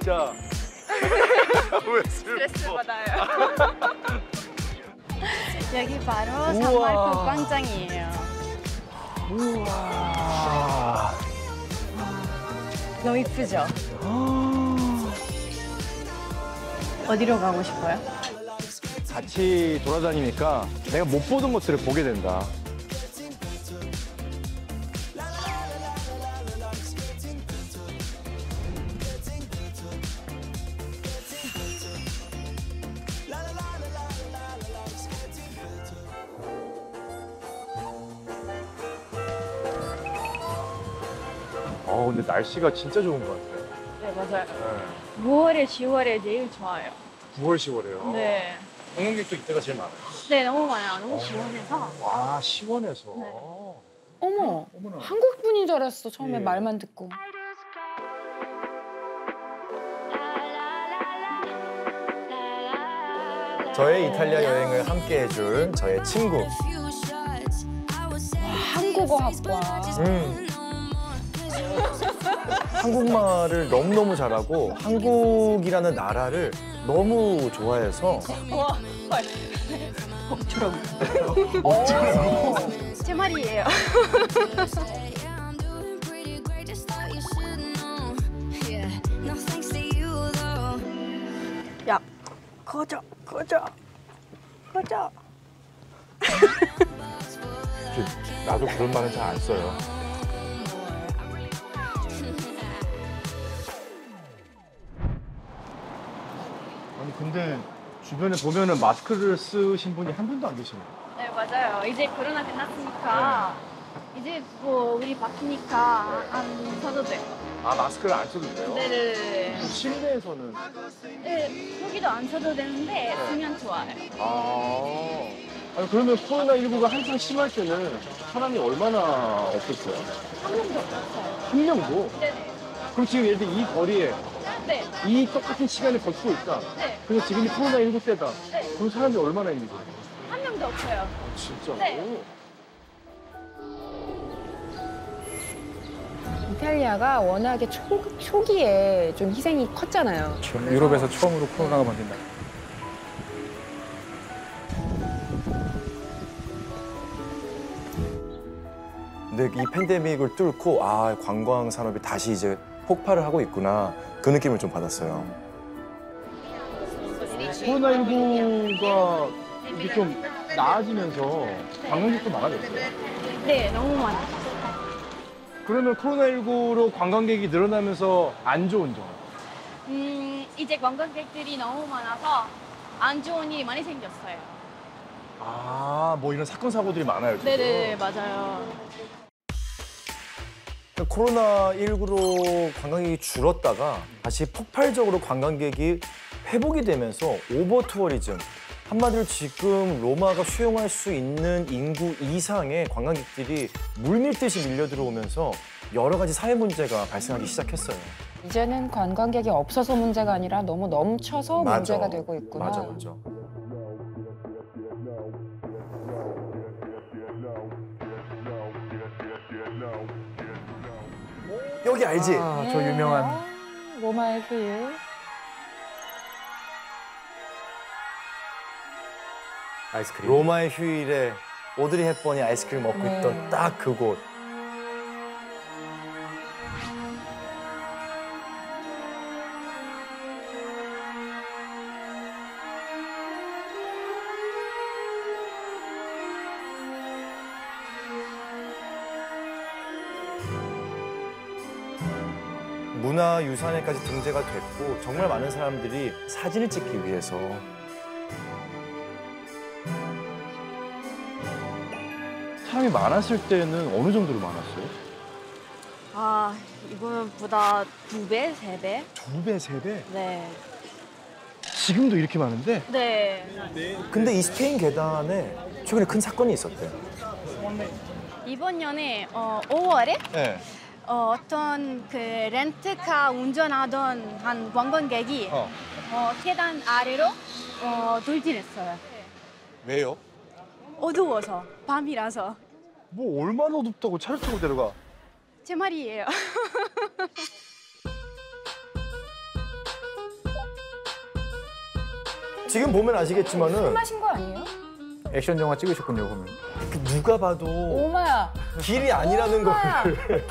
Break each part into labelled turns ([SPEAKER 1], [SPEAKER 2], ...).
[SPEAKER 1] 진짜. 왜
[SPEAKER 2] 스트레스
[SPEAKER 1] 슬퍼?
[SPEAKER 2] 받아요. 여기 바로 산마르코 광장이에요.
[SPEAKER 1] 우와.
[SPEAKER 2] 너무 이쁘죠? 어디로 가고 싶어요?
[SPEAKER 1] 같이 돌아다니니까 내가 못 보던 것들을 보게 된다. 근데 날씨가 진짜 좋은 것 같아요.
[SPEAKER 2] 네, 맞아요.
[SPEAKER 1] 네.
[SPEAKER 2] 9월에 10월에 제일 좋아요.
[SPEAKER 1] 9월, 10월에요.
[SPEAKER 2] 네.
[SPEAKER 1] 관광객도 이때가 제일 많아요.
[SPEAKER 2] 네, 너무 많아요. 너무 시원해서.
[SPEAKER 1] 와, 시원해서.
[SPEAKER 2] 네.
[SPEAKER 3] 어머,
[SPEAKER 1] 어머나.
[SPEAKER 3] 한국 분인 줄 알았어. 처음에
[SPEAKER 1] 예.
[SPEAKER 3] 말만 듣고.
[SPEAKER 4] 저의 이탈리아 여행을 함께 해준 저의 친구.
[SPEAKER 3] 한국어학과.
[SPEAKER 4] 한국말을 너무너무 잘하고 한국이라는 나라를 너무 좋아해서
[SPEAKER 2] 와, 복처럼. 제 말이에요. 야, 꺼져.
[SPEAKER 1] 나도 그런 말은 잘 안 써요. 아니 근데 주변에 보면은 마스크를 쓰신 분이 한 분도 안 계시네요.
[SPEAKER 2] 네, 맞아요. 이제 코로나 끝났으니까 이제 뭐 우리 바뀌니까 안 써도 돼요.
[SPEAKER 1] 아 마스크를 안 써도 돼요?
[SPEAKER 2] 네네네.
[SPEAKER 1] 실내에서는
[SPEAKER 2] 네, 여기도 안 써도 되는데 쓰면 좋아요.
[SPEAKER 1] 아니 그러면 코로나19가 한창 심할 때는 사람이 얼마나 없었어요?
[SPEAKER 2] 한 명도 없어요.
[SPEAKER 1] 한 명도?
[SPEAKER 2] 네네.
[SPEAKER 1] 그럼 지금 예를 들어 이 거리에
[SPEAKER 2] 네.
[SPEAKER 1] 이 똑같은 시간을 버티고 있다.
[SPEAKER 2] 네.
[SPEAKER 1] 근데 지금이 코로나19 때다.
[SPEAKER 2] 네.
[SPEAKER 1] 그럼 사람이 얼마나 있는 거예요?
[SPEAKER 2] 한 명도 없어요.
[SPEAKER 1] 진짜로?
[SPEAKER 2] 네.
[SPEAKER 3] 이탈리아가 워낙에 초기에 좀 희생이 컸잖아요.
[SPEAKER 5] 유럽에서 처음으로 코로나가 번진다.
[SPEAKER 4] 근데 이 팬데믹을 뚫고 아 관광 산업이 다시 이제 폭발을 하고 있구나 그 느낌을 좀 받았어요.
[SPEAKER 1] 코로나19가 이게 좀 나아지면서 관광객도 많아졌어요.
[SPEAKER 2] 네, 너무 많아요.
[SPEAKER 1] 그러면 코로나19로 관광객이 늘어나면서 안 좋은 점?
[SPEAKER 2] 이제 관광객들이 너무 많아서 안 좋은 일이 많이 생겼어요.
[SPEAKER 1] 아, 뭐 이런 사건 사고들이 많아요, 지금.
[SPEAKER 2] 네네, 맞아요.
[SPEAKER 4] 코로나19로 관광객이 줄었다가 다시 폭발적으로 관광객이 회복이 되면서 오버 투어리즘 한마디로 지금 로마가 수용할 수 있는 인구 이상의 관광객들이 물밀듯이 밀려 들어오면서 여러 가지 사회 문제가 발생하기 시작했어요.
[SPEAKER 3] 이제는 관광객이 없어서 문제가 아니라 너무 넘쳐서
[SPEAKER 4] 맞아.
[SPEAKER 3] 문제가 되고 있구나.
[SPEAKER 4] 맞아, 맞아. 여기 알지?
[SPEAKER 5] 아, 저 유명한.
[SPEAKER 3] 로마의 휴일.
[SPEAKER 5] 아이스크림.
[SPEAKER 4] 로마의 휴일에 오드리 헵번이 아이스크림 먹고
[SPEAKER 3] 네.
[SPEAKER 4] 있던 딱 그곳. 문화유산에까지 등재가 됐고 정말 많은 사람들이 사진을 찍기 위해서
[SPEAKER 1] 사람이 많았을 때는 어느 정도로 많았어요?
[SPEAKER 2] 아, 이거보다 2배, 3배?
[SPEAKER 1] 2배, 3배?
[SPEAKER 2] 네.
[SPEAKER 1] 지금도 이렇게 많은데?
[SPEAKER 2] 네.
[SPEAKER 4] 근데 이 스페인 계단에 최근에 큰 사건이 있었대요.
[SPEAKER 2] 이번 년에 5월에
[SPEAKER 4] 네.
[SPEAKER 2] 어떤 그 렌트카 운전하던 한 관광객이 계단 아래로 돌진했어요.
[SPEAKER 4] 왜요?
[SPEAKER 2] 어두워서, 밤이라서.
[SPEAKER 1] 뭐 얼마나 어둡다고 차를 타고 데려가?
[SPEAKER 2] 제 말이에요.
[SPEAKER 4] 지금 보면 아시겠지만은
[SPEAKER 3] 마신 거 아니에요?
[SPEAKER 5] 액션 영화 찍으셨군요, 그러면.
[SPEAKER 4] 누가 봐도
[SPEAKER 3] 오마야.
[SPEAKER 4] 길이 아니라는
[SPEAKER 3] 오마야.
[SPEAKER 4] 거를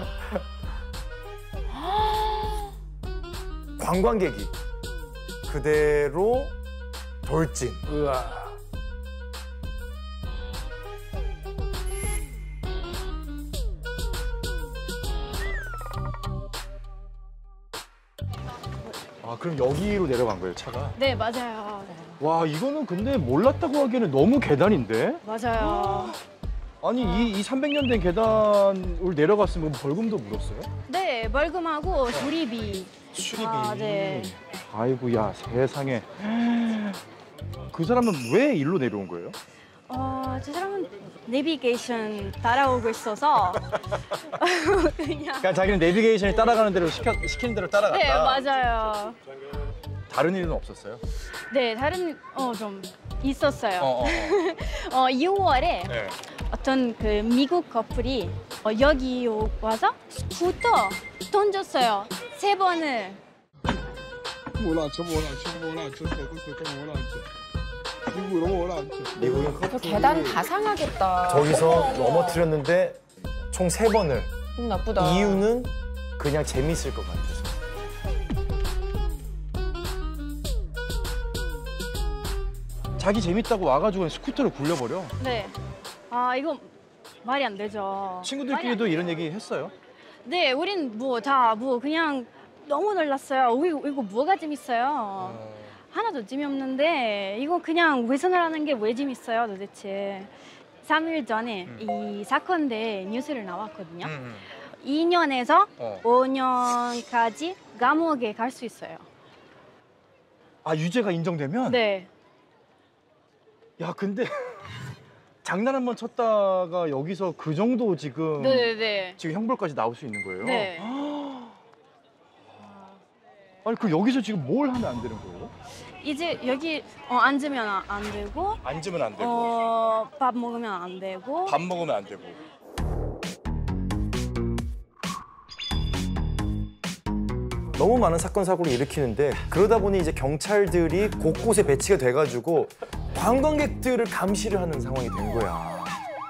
[SPEAKER 4] 관광객이 그대로 돌진.
[SPEAKER 5] 우와.
[SPEAKER 1] 아, 그럼 여기로 내려간 거예요, 차가?
[SPEAKER 2] 네, 맞아요.
[SPEAKER 1] 와, 이거는 근데 몰랐다고 하기에는 너무 계단인데?
[SPEAKER 2] 맞아요.
[SPEAKER 1] 아니, 이 300년 된 계단을 내려갔으면 벌금도 물었어요?
[SPEAKER 2] 네, 벌금하고 수리비.
[SPEAKER 1] 수리비.
[SPEAKER 2] 아, 네.
[SPEAKER 1] 아이고야, 세상에. 그 사람은 왜 일로 내려온 거예요?
[SPEAKER 2] 저 사람은 내비게이션 따라오고 있어서 그냥.
[SPEAKER 1] 그러니까 자기는 내비게이션이 따라가는 대로 시키는 대로 따라갔다.
[SPEAKER 2] 네, 맞아요.
[SPEAKER 1] 다른 일은 없었어요?
[SPEAKER 2] 네, 다른 좀 있었어요. 6월에
[SPEAKER 1] 네.
[SPEAKER 2] 어떤 그 미국 커플이 여기 와서 스쿠터 던졌어요. 3번을.
[SPEAKER 4] 미국인
[SPEAKER 3] 저
[SPEAKER 4] 커플
[SPEAKER 3] 계단 다 상하겠다.
[SPEAKER 4] 저기서 넘어뜨렸는데 총 3번을.
[SPEAKER 3] 너무 나쁘다.
[SPEAKER 4] 이유는 그냥 재밌을 것 같아서.
[SPEAKER 1] 자기 재밌다고 와가지고 스쿠터를 굴려버려.
[SPEAKER 2] 네. 이거 말이 안 되죠.
[SPEAKER 1] 친구들끼리도 이런 얘기 했어요?
[SPEAKER 2] 네, 우린 그냥 너무 놀랐어요. 이거 뭐가 재밌어요? 하나도 재미없는데 이거 그냥 훼손을 하는 게 왜 재밌어요, 도대체? 3일 전에 이 사건대 뉴스를 나왔거든요. 2년에서 5년까지 감옥에 갈 수 있어요.
[SPEAKER 1] 아, 유죄가 인정되면?
[SPEAKER 2] 네.
[SPEAKER 1] 야, 근데 장난 한 번 쳤다가 여기서 그 정도 지금
[SPEAKER 2] 네네네.
[SPEAKER 1] 지금 형벌까지 나올 수 있는 거예요?
[SPEAKER 2] 네.
[SPEAKER 1] 아니, 그 여기서 지금 뭘 하면 안 되는 거예요?
[SPEAKER 2] 이제 여기 앉으면 안 되고,
[SPEAKER 1] 앉으면 안 되고,
[SPEAKER 2] 밥 먹으면 안 되고.
[SPEAKER 1] 밥 먹으면 안 되고.
[SPEAKER 4] 너무 많은 사건 사고를 일으키는데 그러다 보니 이제 경찰들이 곳곳에 배치가 돼가지고 관광객들을 감시를 하는 상황이 된 거야.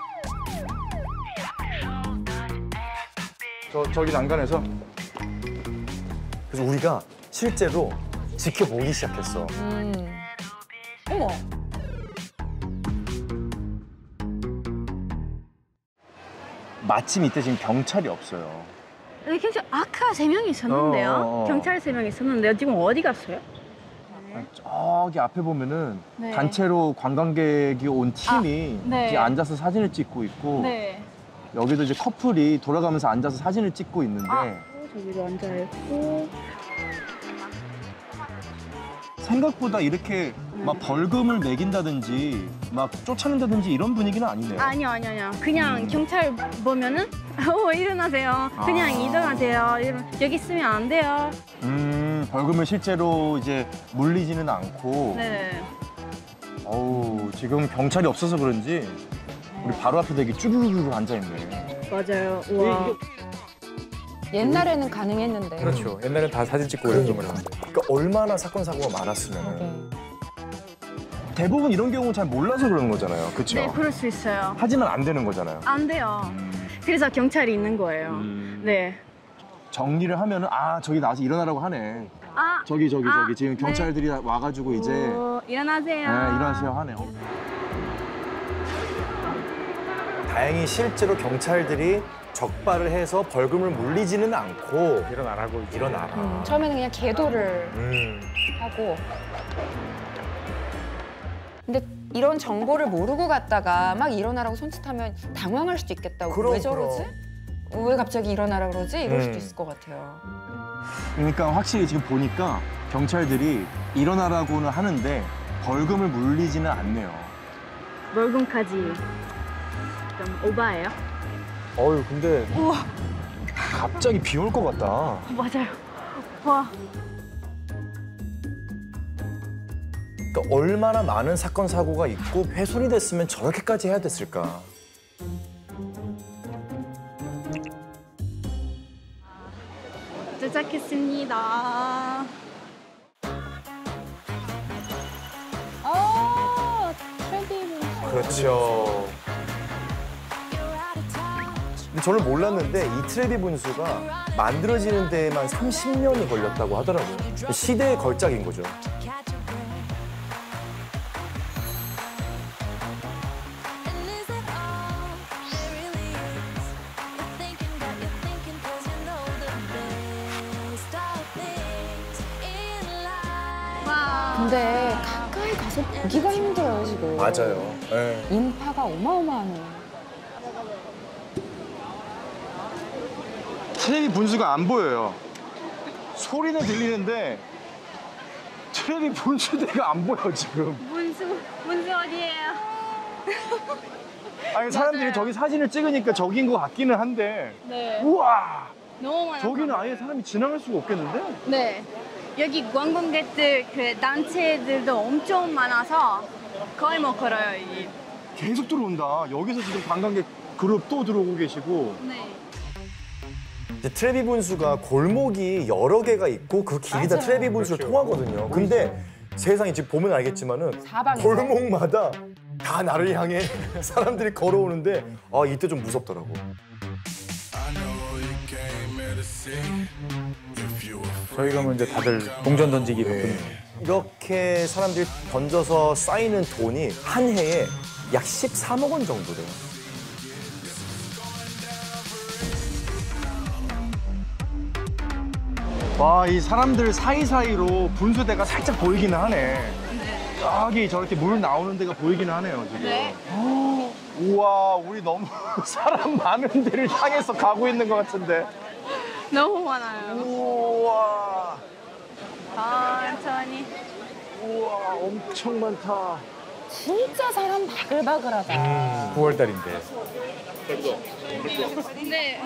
[SPEAKER 1] 저기 난간에서
[SPEAKER 4] 그래서 우리가 실제로 지켜보기 시작했어.
[SPEAKER 3] 어머.
[SPEAKER 1] 마침 이때 지금 경찰이 없어요.
[SPEAKER 2] 여기 경찰 아까 3명 있었는데요. 경찰 3명 있었는데요. 지금 어디 갔어요?
[SPEAKER 1] 저기 앞에 보면은
[SPEAKER 2] 네.
[SPEAKER 1] 단체로 관광객이 온 팀이
[SPEAKER 2] 네.
[SPEAKER 1] 이제 앉아서 사진을 찍고 있고
[SPEAKER 2] 네.
[SPEAKER 1] 여기도 이제 커플이 돌아가면서 앉아서 사진을 찍고 있는데
[SPEAKER 2] 저기로 앉아있고.
[SPEAKER 1] 생각보다 이렇게 막 벌금을 매긴다든지 막 쫓아낸다든지 이런 분위기는 아니네요.
[SPEAKER 2] 아니요. 그냥 경찰 보면은 일어나세요. 그냥 이동하세요. 여기 있으면 안 돼요.
[SPEAKER 1] 벌금을 실제로 이제 물리지는 않고
[SPEAKER 2] 네.
[SPEAKER 1] 어우, 지금 경찰이 없어서 그런지 우리 바로 앞에 되게 쭈루루루 앉아있네.
[SPEAKER 2] 맞아요. 우와.
[SPEAKER 3] 옛날에는 가능했는데.
[SPEAKER 5] 그렇죠. 옛날엔 다 사진 찍고 그랬던 거라는데.
[SPEAKER 4] 그러니까 얼마나 사건 사고가 많았으면.
[SPEAKER 3] 그러게.
[SPEAKER 1] 대부분 이런 경우는 잘 몰라서 그러는 거잖아요. 그렇죠?
[SPEAKER 2] 네, 그럴 수 있어요.
[SPEAKER 1] 하지만 안 되는 거잖아요.
[SPEAKER 2] 안 돼요. 그래서 경찰이 있는 거예요. 네.
[SPEAKER 1] 정리를 하면은 아, 저기 나와서 일어나라고 하네. 저기 지금
[SPEAKER 2] 네.
[SPEAKER 1] 경찰들이 와가지고 이제
[SPEAKER 2] 일어나세요.
[SPEAKER 1] 일어나세요 하네요.
[SPEAKER 4] 다행히 실제로 경찰들이 적발을 해서 벌금을 물리지는 않고
[SPEAKER 5] 일어나라고 이제.
[SPEAKER 4] 일어나라.
[SPEAKER 3] 처음에는 그냥 계도를 하고. 근데 이런 정보를 모르고 갔다가 막 일어나라고 손짓하면 당황할 수도 있겠다.
[SPEAKER 4] 그럼,
[SPEAKER 3] 왜 저러지? 왜 갑자기 일어나라 그러지? 이럴 수도 있을 것 같아요.
[SPEAKER 1] 그러니까 확실히 지금 보니까 경찰들이 일어나라고는 하는데 벌금을 물리지는 않네요.
[SPEAKER 2] 벌금까지 좀 오바예요.
[SPEAKER 1] 어유 근데 갑자기 비 올 것 같다.
[SPEAKER 2] 맞아요. 와.
[SPEAKER 4] 그러니까 얼마나 많은 사건 사고가 있고 훼손이 됐으면 저렇게까지 해야 됐을까.
[SPEAKER 2] 도착했습니다.
[SPEAKER 4] 그렇죠. 근데 저는 몰랐는데 이 트레비 분수가 만들어지는 데에만 30년이 걸렸다고 하더라고요. 시대의 걸작인 거죠.
[SPEAKER 3] 근데 가까이 가서 보기가 힘들어요, 지금.
[SPEAKER 4] 맞아요. 네.
[SPEAKER 3] 인파가 어마어마하네.
[SPEAKER 1] 트레비 분수가 안 보여요. 소리는 들리는데 트레비 분수대가 안 보여 지금.
[SPEAKER 2] 문수 어디예요?
[SPEAKER 1] 아니 사람들이
[SPEAKER 2] 맞아요.
[SPEAKER 1] 저기 사진을 찍으니까 저긴 것 같기는 한데
[SPEAKER 2] 네.
[SPEAKER 1] 우와
[SPEAKER 2] 너무 많아요.
[SPEAKER 1] 저기는 아예 사람이 지나갈 수가 없겠는데?
[SPEAKER 2] 네. 여기 관광객들 그 단체들도 엄청 많아서 거의 못 걸어요, 이.
[SPEAKER 1] 계속 들어온다. 여기서 지금 관광객 그룹 또 들어오고 계시고.
[SPEAKER 2] 네.
[SPEAKER 4] 이제 트레비 분수가 골목이 여러 개가 있고 그 길이 다
[SPEAKER 3] 맞아요.
[SPEAKER 4] 트레비 분수를 통하거든요. 근데 세상에 지금 보면 알겠지만은
[SPEAKER 3] 사방에서.
[SPEAKER 4] 골목마다 다 나를 향해 사람들이 걸어오는데 아 이때 좀 무섭더라고.
[SPEAKER 5] 저희 가면 이제 다들 동전 던지기 바쁜데.
[SPEAKER 4] 이렇게 사람들이 던져서 쌓이는 돈이 한 해에 약 13억 원 정도 돼요.
[SPEAKER 1] 와, 이 사람들 사이사이로 분수대가 살짝 보이기는 하네. 저기 저렇게 물 나오는 데가 보이기는 하네요, 지금.
[SPEAKER 2] 네.
[SPEAKER 1] 우와, 우리 너무 사람 많은 데를 향해서 가고 있는 것 같은데.
[SPEAKER 2] 너무 많아요.
[SPEAKER 1] 우와,
[SPEAKER 2] 천천히.
[SPEAKER 1] 우와, 엄청 많다.
[SPEAKER 3] 진짜 사람 바글바글하다.
[SPEAKER 5] 9월달인데.
[SPEAKER 2] 네.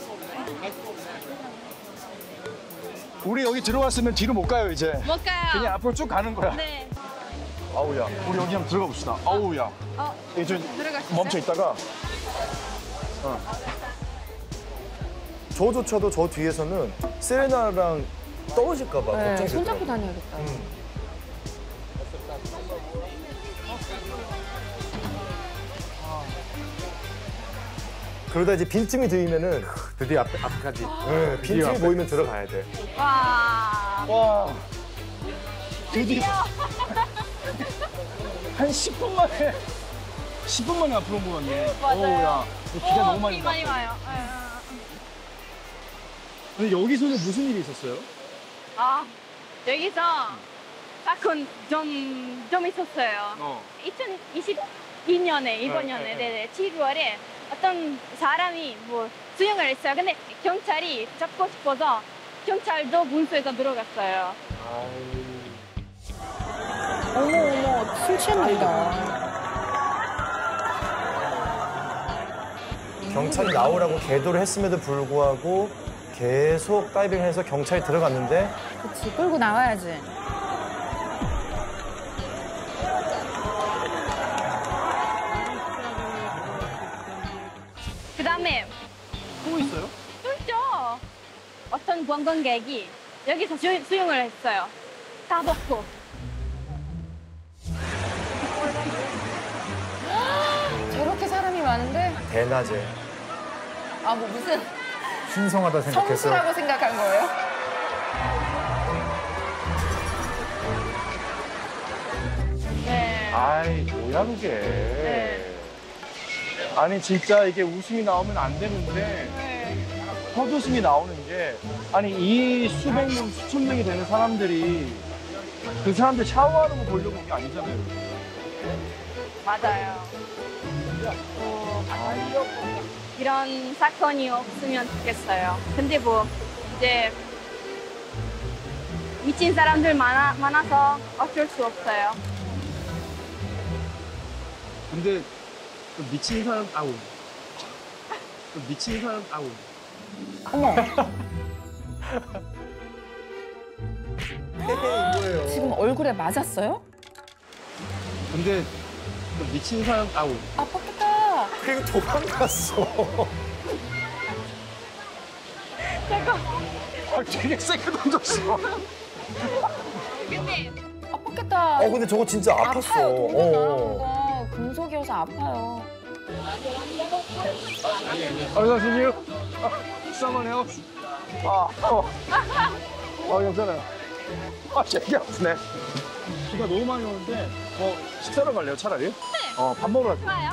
[SPEAKER 1] 우리 여기 들어왔으면 뒤로 못 가요, 이제.
[SPEAKER 2] 못 가요.
[SPEAKER 1] 그냥 앞으로 쭉 가는 거야.
[SPEAKER 2] 네.
[SPEAKER 1] 아우야, 우리 여기 한번 들어가 봅시다. 아우야. 여기 좀
[SPEAKER 2] 들어갈 수 있어요?
[SPEAKER 1] 멈춰 있다가.
[SPEAKER 4] 저조차도 저 뒤에서는 세레나랑 떨어질까 봐
[SPEAKER 3] 네,
[SPEAKER 4] 걱정이
[SPEAKER 3] 손잡고
[SPEAKER 4] 되더라고요.
[SPEAKER 3] 다녀야겠다.
[SPEAKER 4] 그러다 이제 빈틈이 들면은
[SPEAKER 5] 드디어 앞까지.
[SPEAKER 4] 네, 빈틈이
[SPEAKER 5] 앞에.
[SPEAKER 4] 보이면 들어가야 돼.
[SPEAKER 2] 와.
[SPEAKER 1] 와. 드디어. 한 10분 만에. 10분 만에 앞으로 온 것 같네.
[SPEAKER 2] 맞아요.
[SPEAKER 1] 어우야. 비가 너무 많이
[SPEAKER 2] 비
[SPEAKER 1] 나.
[SPEAKER 2] 많이 와요.
[SPEAKER 1] 근데 여기서는 무슨 일이 있었어요?
[SPEAKER 2] 여기서 사건 좀 있었어요. 2022년에 이번 년에 네네 7월에 어떤 사람이 뭐 수영을 했어요. 근데 경찰이 잡고 싶어서 경찰도 분수에서 들어갔어요.
[SPEAKER 3] 어머, 술 취했나 보다.
[SPEAKER 4] 경찰이 나오라고 계도를 했음에도 불구하고 계속 다이빙해서 경찰이 들어갔는데
[SPEAKER 3] 그치, 끌고 나와야지.
[SPEAKER 2] 그 다음에
[SPEAKER 1] 또 있어요?
[SPEAKER 2] 또 있죠. 어떤 관광객이 여기서 수영을 했어요. 다 벗고.
[SPEAKER 3] 저렇게 사람이 많은데?
[SPEAKER 4] 대낮에
[SPEAKER 3] 아, 뭐 무슨
[SPEAKER 5] 신성하다 생각해서.
[SPEAKER 3] 성수라고 생각한 거예요?
[SPEAKER 2] 네.
[SPEAKER 1] 아이, 뭐야, 그게.
[SPEAKER 2] 네.
[SPEAKER 1] 아니, 진짜 이게 웃음이 나오면 안 되는데,
[SPEAKER 2] 네.
[SPEAKER 1] 헛웃음이 나오는 게, 아니, 이 수백 명, 수천 명이 되는 사람들이 그 사람들 샤워하는 거 보려고 온 게 아니잖아요.
[SPEAKER 2] 맞아요. 이런 사건이 없으면 좋겠어요. 근데 뭐 이제 미친 사람들 많아서 어쩔 수 없어요.
[SPEAKER 1] 근데 그 미친 사람, 아우. 그 미친 사람, 아우.
[SPEAKER 3] 어머,
[SPEAKER 4] 이거예요.
[SPEAKER 3] 지금 얼굴에 맞았어요?
[SPEAKER 1] 근데 그 미친 사람, 아우.
[SPEAKER 3] 아팠겠다.
[SPEAKER 4] 그리고 도망갔어.
[SPEAKER 2] 잠깐.
[SPEAKER 1] 아, 되게 세게 던졌어.
[SPEAKER 2] 근데
[SPEAKER 3] 아팠겠다.
[SPEAKER 4] 근데 저거 진짜 아팠어.
[SPEAKER 3] 아파요, 동전 날아온 거. 아파서 아파요.
[SPEAKER 1] 선생님, someone else. 괜찮아요. 되게 아프네. 비가 너무 많이 오는데, 식사로 갈래요, 차라리? 밥 먹으러 갈게요.
[SPEAKER 2] 좋아요.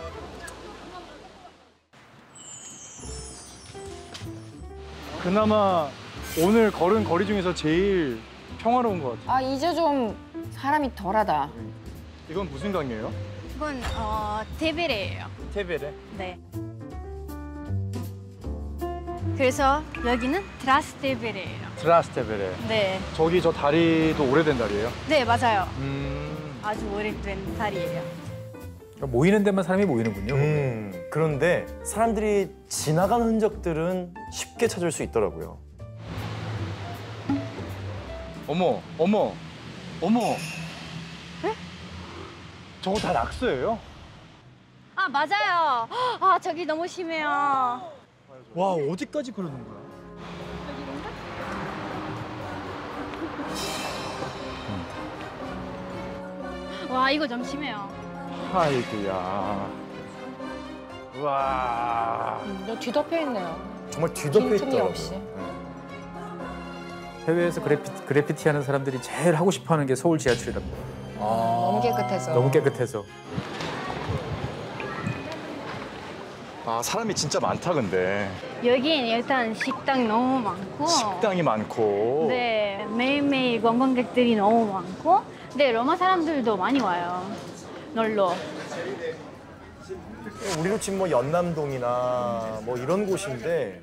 [SPEAKER 1] 그나마 오늘 걸은 거리 중에서 제일 평화로운 것 같아요.
[SPEAKER 3] 아, 이제 좀 사람이 덜하다.
[SPEAKER 1] 이건 무슨 강이에요?
[SPEAKER 2] 이건 데베레예요.
[SPEAKER 1] 테베레.
[SPEAKER 2] 네. 그래서 여기는 트라스테베레예요.
[SPEAKER 1] 트라스테베레.
[SPEAKER 2] 네.
[SPEAKER 1] 저기 저 다리도 오래된 다리예요?
[SPEAKER 2] 네, 맞아요. 아주 오래된 다리예요.
[SPEAKER 5] 그러니까 모이는 데만 사람이 모이는군요.
[SPEAKER 4] 그런데 사람들이 지나간 흔적들은 쉽게 찾을 수 있더라고요.
[SPEAKER 1] 어머.
[SPEAKER 2] 네?
[SPEAKER 1] 저거 다 낙서예요?
[SPEAKER 2] 아, 맞아요. 아, 저기 너무 심해요.
[SPEAKER 1] 와, 어디까지 그러는 거야?
[SPEAKER 2] 와, 이거 좀 심해요.
[SPEAKER 1] 아이고야. 와.
[SPEAKER 3] 너 뒤덮여 있네요.
[SPEAKER 4] 정말 뒤덮여
[SPEAKER 3] 빈틈이
[SPEAKER 4] 있더라고요.
[SPEAKER 3] 없이.
[SPEAKER 5] 해외에서 그래피티 하는 사람들이 제일 하고 싶어 하는 게 서울 지하철이랍니다.
[SPEAKER 3] 너무 깨끗해서.
[SPEAKER 5] 너무 깨끗해서.
[SPEAKER 1] 사람이 진짜 많다, 근데.
[SPEAKER 2] 여긴 일단 식당 너무 많고.
[SPEAKER 1] 식당이 많고.
[SPEAKER 2] 네, 매일매일 관광객들이 너무 많고. 네, 로마 사람들도 많이 와요. 놀러.
[SPEAKER 4] 우리로 치면 뭐 연남동이나 뭐 이런 곳인데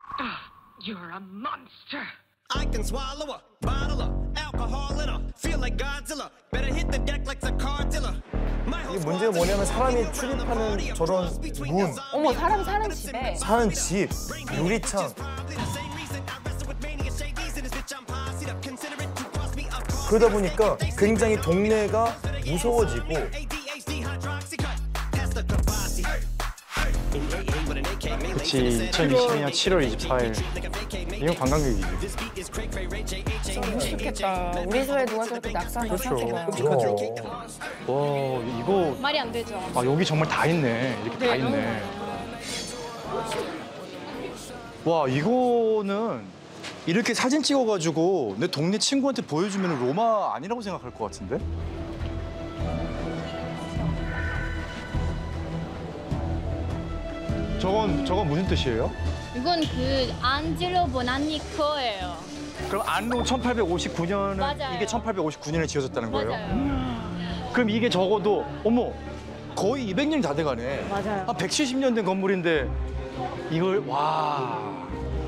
[SPEAKER 6] I can swallow a bottle of alcohol in a feel like Godzilla. Better hit the deck like the cartilla.
[SPEAKER 4] 이 문제가 뭐냐면 사람이 출입하는 저런 문,
[SPEAKER 3] 어머, 사람 사는 집에.
[SPEAKER 4] 사는 집, 유리창 그러다 보니까 굉장히 동네가 무서워지고
[SPEAKER 1] 그치, 2022년 7월 24일. 이건 관광객이지.
[SPEAKER 3] 너무 싫겠다. 우리 사회 누가 저렇게 낙서한다 생각해봐요.
[SPEAKER 1] 끔찍하죠. 와, 이거.
[SPEAKER 2] 말이 안 되죠.
[SPEAKER 1] 여기 정말 다 있네. 이렇게 다 있네. 와, 이거는 이렇게 사진 찍어가지고 내 동네 친구한테 보여주면 로마 아니라고 생각할 것 같은데? 저건 무슨 뜻이에요?
[SPEAKER 2] 이건 그 안젤로 보나니 거예요.
[SPEAKER 1] 그럼 안로 1859년은
[SPEAKER 2] 맞아요.
[SPEAKER 1] 이게 1859년에 지어졌다는 거예요?
[SPEAKER 2] 맞아요.
[SPEAKER 1] 그럼 이게 적어도 어머 거의 200년이 다 돼가네.
[SPEAKER 2] 맞아요.
[SPEAKER 1] 한 170년 된 건물인데 이걸 와.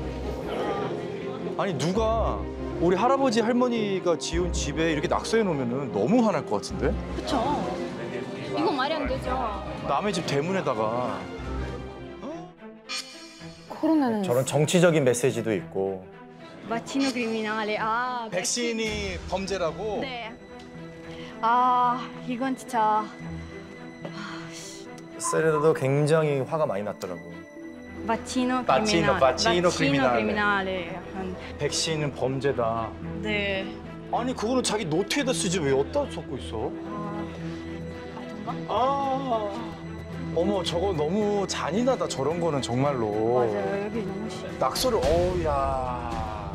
[SPEAKER 1] 아니 누가 우리 할아버지 할머니가 지은 집에 이렇게 낙서해 놓으면 너무 화날 것 같은데?
[SPEAKER 2] 그쵸. 이거 말이 안 되죠.
[SPEAKER 1] 남의 집 대문에다가.
[SPEAKER 3] 코로나는
[SPEAKER 4] 저런 정치적인 메시지도 있고
[SPEAKER 2] 마치노 크리미날레. 아,
[SPEAKER 1] 백신이 범죄라고?
[SPEAKER 2] 네. 아, 이건 진짜
[SPEAKER 4] 세레나도 굉장히 화가 많이 났더라고.
[SPEAKER 2] 마치노
[SPEAKER 1] 마치노 크리미날레.
[SPEAKER 2] 크리미날레. 약간,
[SPEAKER 1] 백신은 범죄다.
[SPEAKER 2] 네.
[SPEAKER 1] 아니 그거는 자기 노트에다 쓰지 왜 어디다 적고 있어?
[SPEAKER 2] 정말?
[SPEAKER 1] 어머 저거 너무 잔인하다 저런 거는 정말로.
[SPEAKER 2] 맞아요. 여기 너무 싫어.
[SPEAKER 1] 낙서를 어우야.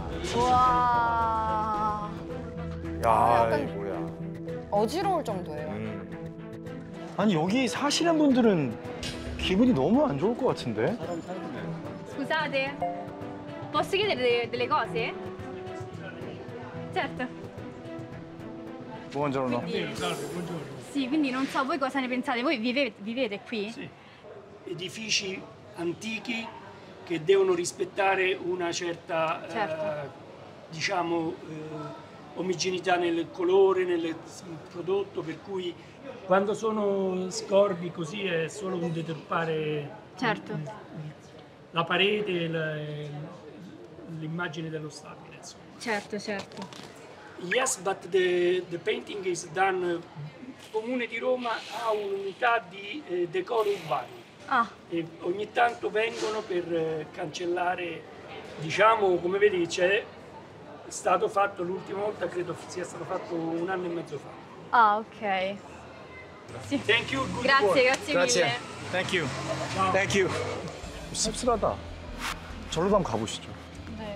[SPEAKER 2] 와.
[SPEAKER 4] 야,
[SPEAKER 3] 약간-
[SPEAKER 4] 이 뭐야.
[SPEAKER 3] 어지러울 정도예요.
[SPEAKER 1] 아니 여기 사시는 분들은 기분이 너무 안 좋을 것 같은데?
[SPEAKER 2] Scusate, posso chiedere delle cose? Certo.
[SPEAKER 1] buongiorno.
[SPEAKER 2] Sì, quindi non so voi cosa ne pensate. Voi vivete qui?
[SPEAKER 7] Sì. Edifici antichi che devono rispettare una certa
[SPEAKER 2] Certo.
[SPEAKER 7] diciamo omogeneità nel colore, nel prodotto, per cui quando sono scorbi così è solo un deturpare
[SPEAKER 2] Certo.
[SPEAKER 7] la parete, l'immagine dello stabile. Insomma.
[SPEAKER 2] Certo, certo.
[SPEAKER 7] Yes, but the painting is done. Il Comune di Roma ha un'unità di decoro urbano
[SPEAKER 2] Ah,
[SPEAKER 7] e ogni tanto vengono per cancellare, diciamo, come vedi, è stato fatto l'ultima volta, credo sia stato fatto un anno e mezzo fa.
[SPEAKER 2] ah, ok.
[SPEAKER 7] Thank you. Good
[SPEAKER 2] Grazie,
[SPEAKER 7] work.
[SPEAKER 2] grazie mille.
[SPEAKER 1] Thank you. Thank you. 씁쓸하다. 절로 한번 가보시죠.
[SPEAKER 2] 네.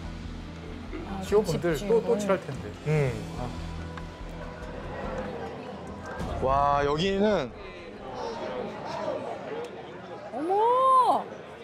[SPEAKER 5] 기업분들 또 칠할 텐데.
[SPEAKER 1] 와, 여기는
[SPEAKER 3] 어머!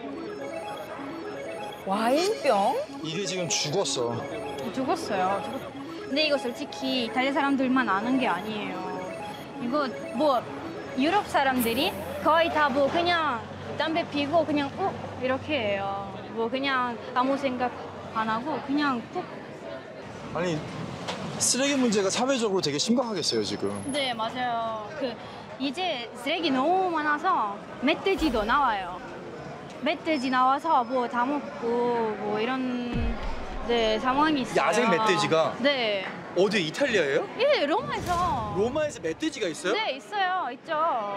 [SPEAKER 3] 와인병?
[SPEAKER 1] 이게 지금 죽었어.
[SPEAKER 2] 죽었어요. 근데 이거 솔직히 이탈리아 사람들만 아는 게 아니에요. 이거 뭐 유럽 사람들이 거의 다 뭐 그냥 담배 피고 그냥 이렇게 해요. 뭐 그냥 아무 생각 안 하고 그냥 푹.
[SPEAKER 1] 아니, 쓰레기 문제가 사회적으로 되게 심각하겠어요, 지금.
[SPEAKER 2] 네, 맞아요. 이제 쓰레기 너무 많아서 멧돼지도 나와요. 멧돼지 나와서 뭐 다 먹고 뭐 이런 네, 상황이 있어요.
[SPEAKER 1] 야생 멧돼지가?
[SPEAKER 2] 네.
[SPEAKER 1] 어디 이탈리아예요?
[SPEAKER 2] 예, 로마에서.
[SPEAKER 1] 로마에서 멧돼지가 있어요?
[SPEAKER 2] 네, 있어요. 있죠.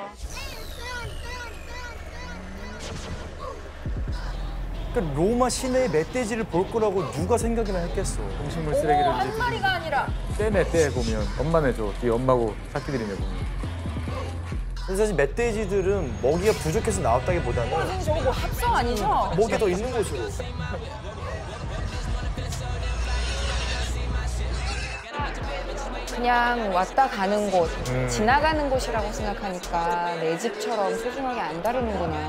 [SPEAKER 4] 그러니까 로마 시내에 멧돼지를 볼 거라고 누가 생각이나 했겠어.
[SPEAKER 5] 음식물 쓰레기를
[SPEAKER 3] 한
[SPEAKER 5] 이제
[SPEAKER 3] 마리가 아니라
[SPEAKER 5] 떼 보면 엄마네 줘. 뒤에 엄마고 새끼들이네 보면.
[SPEAKER 4] 근데 사실 멧돼지들은 먹이가 부족해서 나왔다기보다는
[SPEAKER 3] 선생님 저거 뭐 합성 아니죠?
[SPEAKER 4] 먹이 더 있는 곳으로.
[SPEAKER 3] 그냥 왔다 가는 곳, 지나가는 곳이라고 생각하니까 내 집처럼 소중하게 안 다루는구나.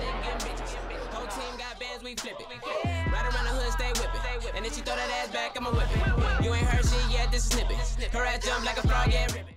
[SPEAKER 6] Right around the hood, stay whipping. And then she throw that ass back, I'ma whip it. You ain't heard shit yet, this is snippet. Her ass jump like a frog, yeah, ribbit.